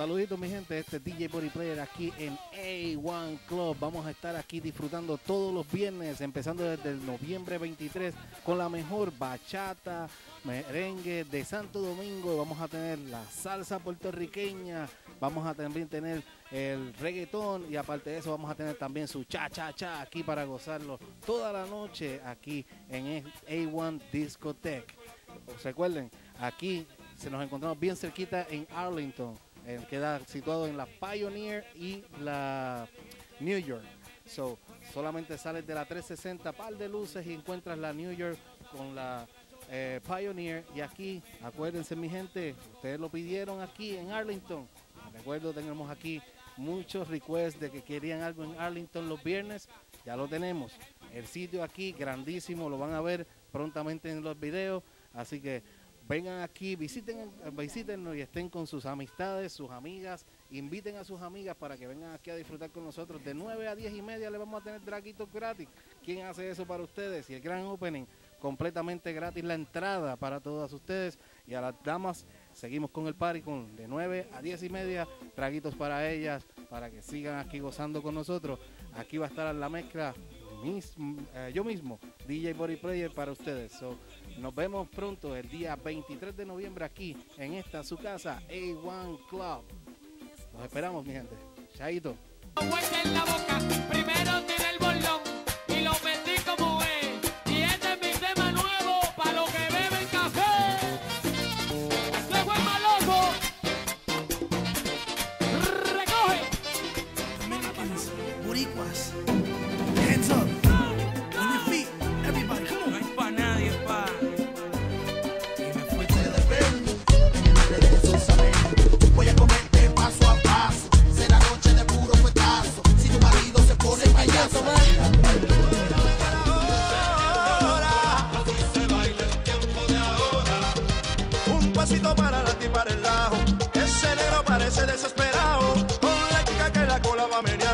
Saluditos mi gente, este es DJ Body Player aquí en A1 Club. Vamos a estar aquí disfrutando todos los viernes, empezando desde el noviembre 23 con la mejor bachata, merengue de Santo Domingo. Vamos a tener la salsa puertorriqueña, vamos a también tener el reggaetón y aparte de eso vamos a tener también su cha-cha-cha aquí para gozarlo toda la noche aquí en A1 Discotech. Recuerden, aquí se nos encontramos bien cerquita en Arlington. Queda situado en la Pioneer y la New York. Solamente sales de la 360, par de luces y encuentras la New York con la Pioneer. Y aquí, acuérdense mi gente, ustedes lo pidieron aquí en Arlington. Recuerdo, tenemos aquí muchos requests de que querían algo en Arlington los viernes. Ya lo tenemos. El sitio aquí, grandísimo, lo van a ver prontamente en los videos. Así que vengan aquí, visítenos y estén con sus amistades, sus amigas. Inviten a sus amigas para que vengan aquí a disfrutar con nosotros. De 9 a 10 y media le vamos a tener draguitos gratis. ¿Quién hace eso para ustedes? Y el gran opening, completamente gratis la entrada para todas ustedes. Y a las damas, seguimos con el party de 9 a 10 y media. Draguitos para ellas, para que sigan aquí gozando con nosotros. Aquí va a estar la mezcla yo mismo, DJ Body Player para ustedes. Nos vemos pronto el día 23 de noviembre aquí en esta su casa A1 Club. Los esperamos mi gente. Chaito. En la boca, primero tiene el bolón y lo metí como es. Y este es mi tema nuevo para los que beben café. Luego el maloco recoge. Dominicans, boricuas, hands up, on your feet, everybody, come on. No es pa' nadie, pa'. Voy a comerte paso a paso. Será noche de puro fuetazo. Si tu marido se pone payaso, un pasito para la tipa del lajo. Ese negro parece desesperado. Con la chica que la cola va a menear.